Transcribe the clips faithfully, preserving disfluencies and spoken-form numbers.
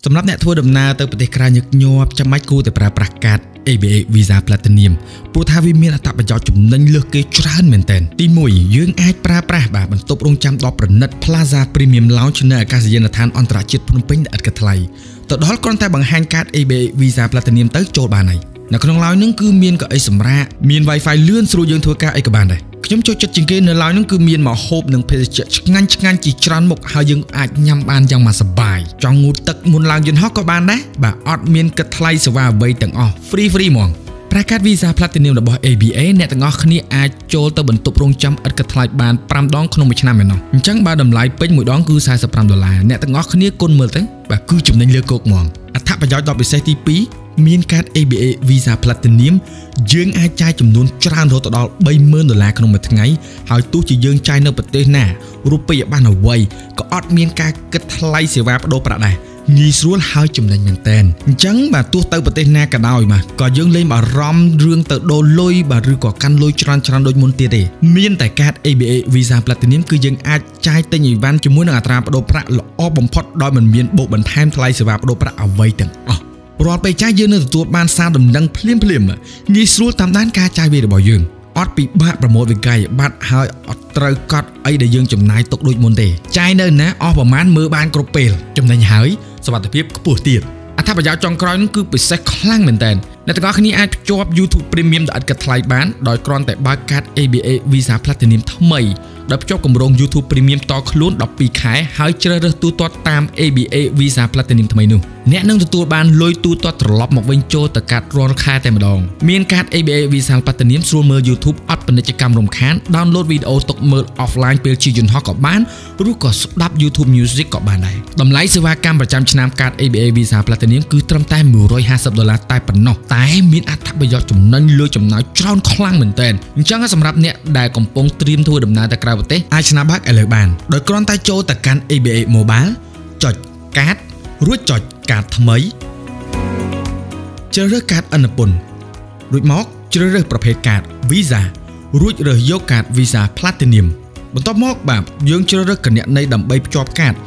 សម្រាប់អ្នកធ្វើដំណើរទៅប្រទេសក្រៅញឹកញាប់ចាំបាច់គួរតែប្រើប្រាស់កាត เอ บี เอ Visa Platinum ព្រោះថាវាមានអត្ថប្រយោជន៍ចំណេញលើសគេច្រើនមែនទែនទីមួយយើងអាចប្រើប្រាស់បាទបន្ទប់រង់ចាំដ៏ប្រណិត Plaza Premium Lounge នៅអាកាសយានដ្ឋានអន្តរជាតិភ្នំពេញដែលឥតគិតថ្លៃទៅដល់គ្រាន់តែបង្ហាញកាត เอ บี เอ Visa Platinum ទៅចូលបានហើយនៅក្នុង lounge ហ្នឹងគឺមានកៅអីសម្រាកមាន Wi-Fi លឿនស្រួលយើងធ្វើការអីក៏បានដែរខ្ញុំចូលចិត្តជាងគេនៅ lounge ហ្នឹងគឺមានម្ហូបនិងភេសជ្ជៈឆ្ងាញ់ឆ្ងាញ់ជាច្រើនមុខហើយយើងអាចញ៉ាំបានយ៉ាងមកសប្បាយចង់ងូតទឹកមុនឡើងយន្តហោះក៏បានដែរបាទអត់មានគិតថ្លៃសេវាអ្វីទាំងអស់ free free ហ្មងប្រកាស Visa Platinum របស់ เอ บี เอ អ្នកទាំងអស់គ្នាអាចចូលទៅបន្ទប់រង់ចាំឥតគិតថ្លៃបាន5ដងក្នុងមួយឆ្នាំឯណោះអញ្ចឹងបើតម្លៃពេញមួយដងគឺ45ដុល្លារអ្នកទាំងអស់គ្នាគុណមើលទៅបាទគឺចំណេញលើគោកហ្មងអត្ថប្រយោជន៍ដ៏ពិសេសទីពីរមានកាត เอ บี เอ Visa Platinum យើងអាចចាយចំនួនច្រើនរហូតដល់3ម៉ឺនដុល្លារក្នុងមួយថ្ងៃហើយទោះជាយើងចាយនៅប្រទេសណារូបិយប័ណ្ណអ្វីក៏អត់មានការគិតថ្លៃសេវាប្ដូរប្រាក់ដែរងាយស្រួលហើយចំណេញមែនតើអញ្ចឹងបាទទោះទៅប្រទេសណាក៏ដោយបាទក៏យើងលែងបារម្ភរឿងទៅដូរលុយបាទឬក៏កាន់លុយច្រើនច្រើនដូចមុនទៀតទេមានតែកាត เอ บี เอ Visa Platinum គឺយើងអាចចាយទិញអីវ៉ាន់ជាមួយនឹងអត្រាប្ដូរប្រាក់ល្អបំផុតដោយមិនមានបូកបន្ថែមថ្លៃសេវាប្ដូរប្រាក់អ្វីទាំងអស់រាល់ពេលចាយយើងនឹងទទួលបានសារដំណឹងភ្លាមភ្លាមងាយស្រួលតាមដានការចាយវារបស់យើងអត់ពិបាកប្រមូលវិក័យបាត់ហើយអត់ត្រូវកត់អីដែលយើងចំណាយទុកដូចមុនទេចាយនៅណាអស់ប្រមាណមើលបានគ្រប់ពេលចំណេញហើយសុវត្ថិភាពខ្ពស់ទៀតអត្ថប្រយោជន៍ចុងក្រោយនោះគឺពិសេសខ្លាំងមែនតើអ្នកទាំងអស់គ្នាអាចភ្ជាប់ YouTube Premium ដែលឥតគិតថ្លៃបានដោយគ្រាន់តែបើកកាត เอ บี เอ Visa Platinum ថ្មីដោយភ្ជាប់គម្រោង YouTube Premium តខ្លួន12ខែហើយជ្រើសរើសទូទាត់តាម เอ บี เอ Visa Platinum ថ្មីនោះអ្នកនឹងទទួលបានលុយទូទាត់ត្រឡប់មកវិញចូលទៅកាតរាល់ខែតែម្ដងមានកាត เอ บี เอ Visa Platinum ស្រួលមើល YouTube អត់ពាណិជ្ជកម្មរំខាន download វីដេអូទុកមើល offline ពេលជិះយន្តហោះក៏បានឬក៏ស្ដាប់ YouTube Music ក៏បានដែរតម្លៃសេវាកម្មប្រចាំឆ្នាំកាត เอ บี เอ Visa Platinum គឺត្រឹមតែ150ដុល្លារតែប៉ុណ្ណោះតែមានអត្ថប្រយោជន៍ចំណេញលើចំណាយច្រើនខ្លាំងមែនទែនអញ្ចឹងសម្រាប់អ្នកដែលកំពុងត្រៀមធ្វើដំណើរទៅក្រៅប្រទេសអាចស្នាបើកឥឡូវបានដោយគ្រាន់តែចូលទៅកាន់ เอ บี เอ Mobile ចុចកាតរួចចុចកាតថ្មីជ្រើសរើសកាតអនុពន្ធរួចមកជ្រើសរើសប្រភេទកាត Visa រួចរើសយកកាត Visa Platinum បន្ទាប់មកបាទយើងជ្រើសរើសគណនីដើម្បីភ្ជាប់កាត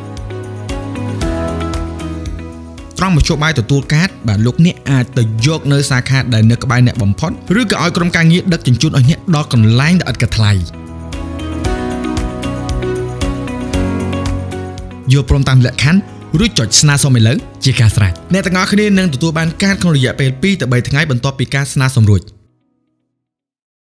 ត្រង់មធ្យោបាយទទួលកាតបាទលោកអ្នកអាចទៅយកនៅសាខាដែលនៅក្បែរអ្នកបំផុតឬក៏ឲ្យក្រុមការងារដឹកជញ្ជូនឲ្យអ្នកដល់កន្លែងដែលឥតគិតថ្លៃយកព្រមតាមលក្ខខណ្ឌរួចចុចស្នើសុំឥឡូវជាការស្រេចអ្នកទាំងអស់គ្នានឹងទទួលបានកាតក្នុងរយៈពេលពីរទៅបីថ្ងៃបន្ទាប់ពីការស្នើសុំរួច